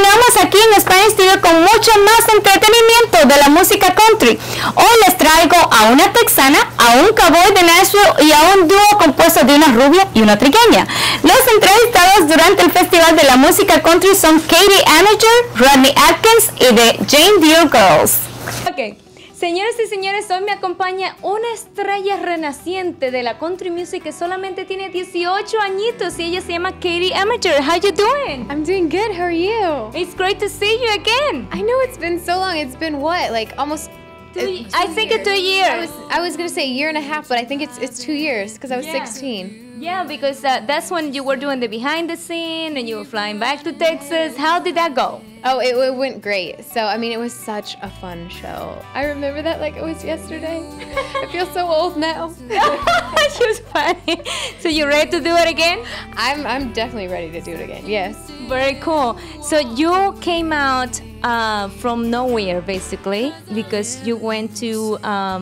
continuamos aquí en Spanish Studio con mucho más entretenimiento de la música country. Hoy les traigo a una texana, a un cowboy de Nashville y a un dúo compuesto de una rubia y una trigueña. Los entrevistados durante el Festival de la Música Country son Katie Amager, Rodney Atkins y The Jane Deere Girls. Okay. Señoras y señores, hoy me acompaña una estrella renaciente de la country music que solamente tiene 18 añitos y ella se llama Katie Amager. How you doing? I'm doing good. How are you? It's great to see you again. I know it's been so long. It's been what, like almost 2 years. I was gonna say a year and a half, but I think it's 2 years because I was 16. Yeah, because that's when you were doing the behind the scene and you were flying back to Texas. How did that go? Oh, it went great. So, I mean, it was such a fun show. I remember that like it was yesterday. I feel so old now. She was funny. So you ready to do it again? I'm definitely ready to do it again. Yes. Very cool. So you came out from nowhere, basically, because you went to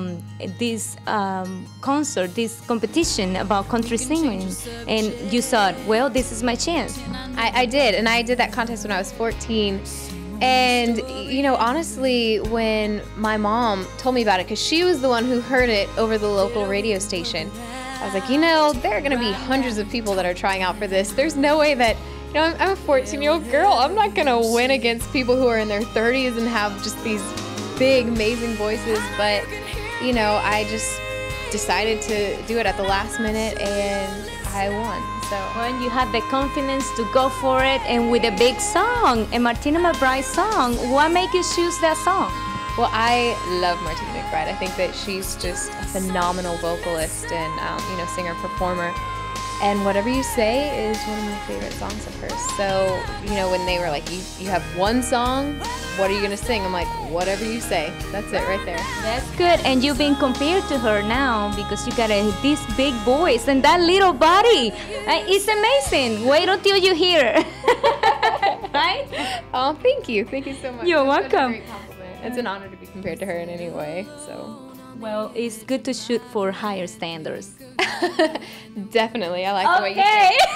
this concert, this competition about country singing, and you thought, well, this is my chance. I did, and I did that contest when I was 14. And, you know, honestly, when my mom told me about it, because she was the one who heard it over the local radio station, I was like, you know, there are going to be hundreds of people that are trying out for this. There's no way that, you know, I'm a 14-year-old girl. I'm not going to win against people who are in their 30s and have just these big, amazing voices. But, you know, I just decided to do it at the last minute, and I won. So when you had the confidence to go for it, and with a big song, a Martina McBride song, what made you choose that song? Well, I love Martina McBride. I think that she's just a phenomenal vocalist and you know, singer-performer. And Whatever You Say is one of my favorite songs of hers. So, you know, when they were like, you have one song, what are you gonna sing? I'm like, whatever you say. That's it right there. That's good. And you've been compared to her now because you got this big voice and that little body. It's amazing. Wait until you hear. Right? Oh, thank you. Thank you so much. You're That's welcome. a great compliment. It's an honor to be compared to her in any way. So. Well, it's good to shoot for higher standards. Definitely. I like the way you say it.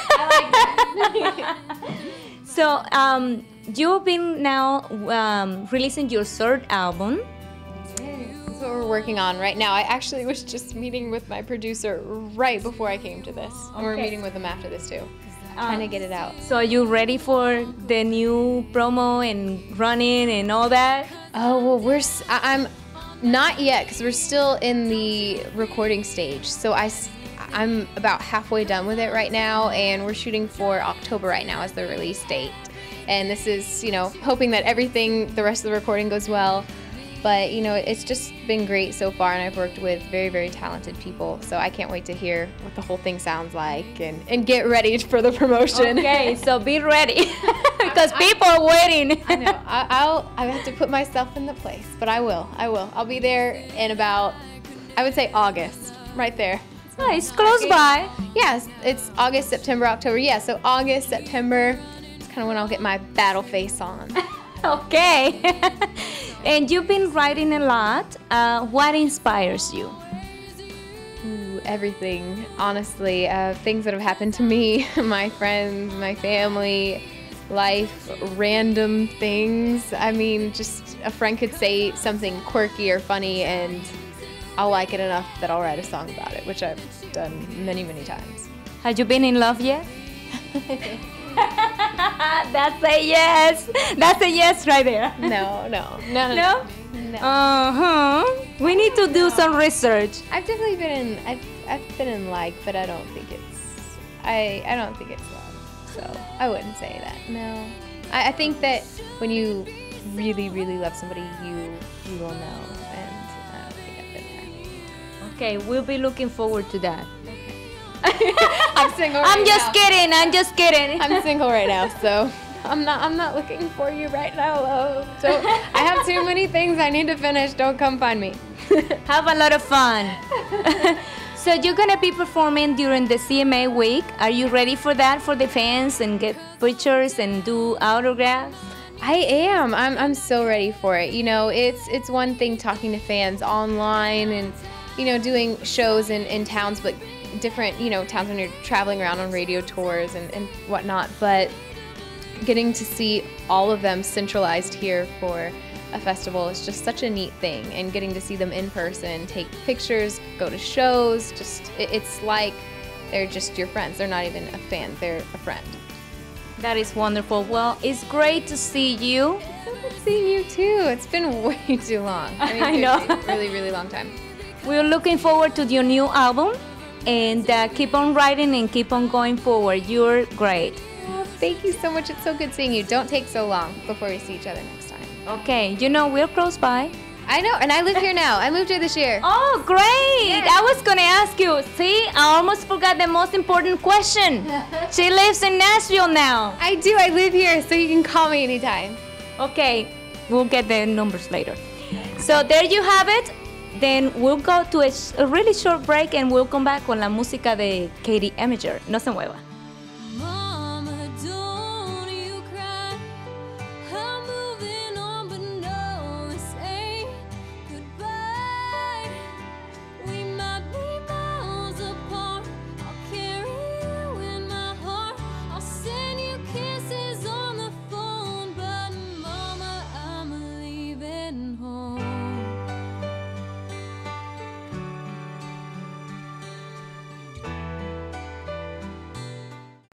I like So, you've been now releasing your third album. That's what we're working on right now. I actually was just meeting with my producer right before I came to this. And we're meeting with him after this too. Trying to get it out. So are you ready for the new promo and running and all that? Oh, well, I'm not yet because we're still in the recording stage. So I'm about halfway done with it right now, and we're shooting for October right now as the release date. And this is, you know, hoping that the rest of the recording goes well. But, you know, it's just been great so far, and I've worked with very, very talented people. So I can't wait to hear what the whole thing sounds like and get ready for the promotion. Okay, so be ready because people are waiting. I know. I have to put myself in the place, but I will. I'll be there in about, I would say August, right there. Oh, it's close by. Yes, it's August, September, October. Yeah, so August, September, it's kind of when I'll get my battle face on. Okay. And you've been writing a lot. What inspires you? Ooh, everything, honestly. Things that have happened to me, my friends, my family, life, random things. I mean, just a friend could say something quirky or funny, and I'll like it enough that I'll write a song about it, which I've done many, many times. Have you been in love yet? That's a yes. That's a yes right there. No. No? We need to do some research. I've definitely I've been in like, but I don't think it's love. So I wouldn't say that. No. I think that when you really, really love somebody, you will know, and I think I've been there. Okay, we'll be looking forward to that. I'm single. I'm just kidding. I'm single right now, so I'm not looking for you right now, love. Don't, I have too many things I need to finish. Don't come find me. Have a lot of fun. So you're gonna be performing during the CMA week. Are you ready for that, for the fans, and get pictures and do autographs? I am. I'm so ready for it. You know, it's one thing talking to fans online and, you know, doing shows in towns, but different, you know, towns when you're traveling around on radio tours and whatnot. But getting to see all of them centralized here for a festival is just such a neat thing. And getting to see them in person, take pictures, go to shows, it's like they're just your friends. They're not even a fan, they're a friend. That is wonderful. Well, it's great to see you. Seeing you too. It's been way too long. I know. Really, really long time. We're looking forward to your new album, and keep on writing and keep on going forward. You're great. Oh, thank you so much. It's so good seeing you. Don't take so long before we see each other next time. Okay, we're close by. I know, and I live here now. I moved here this year. Oh, great! Yes. I was gonna ask you. See, I almost forgot the most important question. She lives in Nashville now. I do. I live here, so you can call me anytime. Okay, we'll get the numbers later. So there you have it. Then we'll go to a really short break and we'll come back con la música de Katie Emiger. No se mueva.